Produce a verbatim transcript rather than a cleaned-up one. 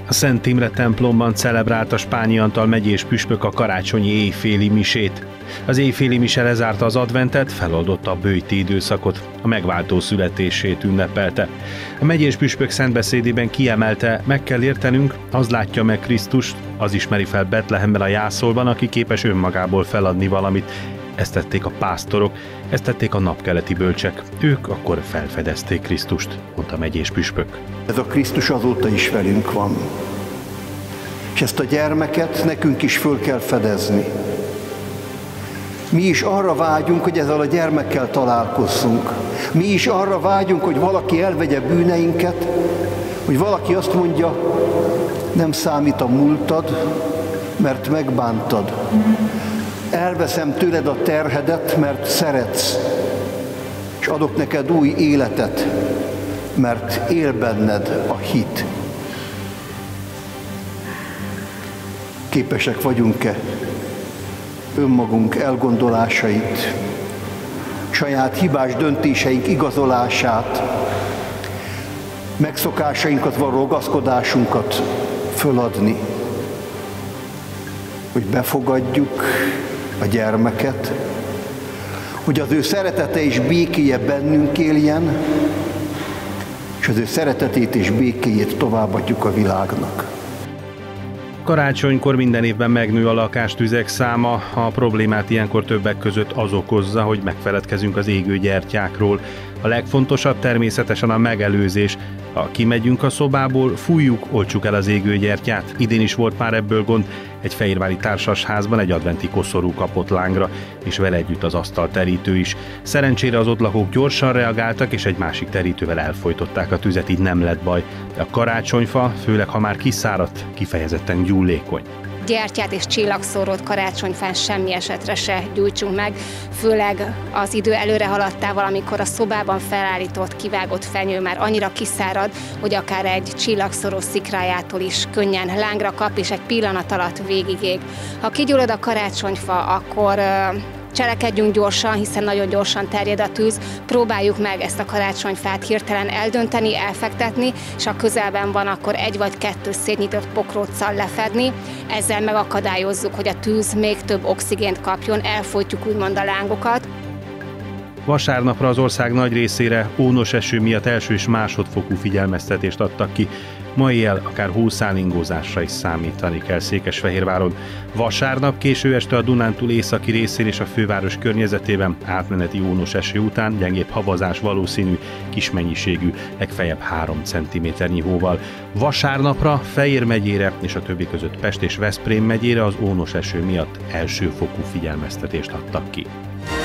A Szent Imre templomban celebrálta Spányi Antal megyés püspök a karácsonyi éjféli misét. Az éjféli mise lezárta az adventet, feloldotta a böjti időszakot, a megváltó születését ünnepelte. A megyés püspök szentbeszédében kiemelte, meg kell értenünk, az látja meg Krisztust, az ismeri fel Betlehemben a jászolban, aki képes önmagából feladni valamit. Ezt tették a pásztorok, ezt tették a napkeleti bölcsek. Ők akkor felfedezték Krisztust, mondta a megyés püspök. Ez a Krisztus azóta is velünk van. És ezt a gyermeket nekünk is föl kell fedezni. Mi is arra vágyunk, hogy ezzel a gyermekkel találkozzunk. Mi is arra vágyunk, hogy valaki elvegye bűneinket, hogy valaki azt mondja, nem számít a múltad, mert megbántad. Elveszem tőled a terhedet, mert szeretsz, és adok neked új életet, mert él benned a hit. Képesek vagyunk-e önmagunk elgondolásait, saját hibás döntéseink igazolását, megszokásainkat, való ragaszkodásunkat föladni, hogy befogadjuk a gyermeket, hogy az ő szeretete és békéje bennünk éljen, és az ő szeretetét és békéjét továbbadjuk a világnak. Karácsonykor minden évben megnő a lakástüzek száma, a problémát ilyenkor többek között az okozza, hogy megfeledkezünk az égő gyertyákról. A legfontosabb természetesen a megelőzés. Ha kimegyünk a szobából, fújjuk, oltsuk el az égő gyertyát. Idén is volt már ebből gond. Egy fehérvári társasházban egy adventi koszorú kapott lángra, és vele együtt az asztalterítő is. Szerencsére az ott lakók gyorsan reagáltak, és egy másik terítővel elfojtották a tüzet, így nem lett baj. A karácsonyfa, főleg ha már kiszáradt, kifejezetten gyúlékony. Gyertyát és csillagszórót karácsonyfán semmi esetre se gyújtsunk meg, főleg az idő előre haladtával, amikor a szobában felállított, kivágott fenyő már annyira kiszárad, hogy akár egy csillagszóró szikrájától is könnyen lángra kap, és egy pillanat alatt végigég. Ha kigyullad a karácsonyfa, akkor cselekedjünk gyorsan, hiszen nagyon gyorsan terjed a tűz, próbáljuk meg ezt a karácsonyfát hirtelen eldönteni, elfektetni, és ha közelben van, akkor egy vagy kettő szétnyitott pokróccal lefedni. Ezzel megakadályozzuk, hogy a tűz még több oxigént kapjon, elfojtjuk úgymond a lángokat. Vasárnapra az ország nagy részére ónos eső miatt első és másodfokú figyelmeztetést adtak ki. Ma éjjel akár hószálingózásra is számítani kell Székesfehérváron. Vasárnap késő este a Dunántúl északi részén és a főváros környezetében átmeneti ónos eső után gyengébb havazás valószínű, kis mennyiségű, legfeljebb három centiméternyi hóval. Vasárnapra Fejér megyére és a többi között Pest és Veszprém megyére az ónos eső miatt elsőfokú figyelmeztetést adtak ki.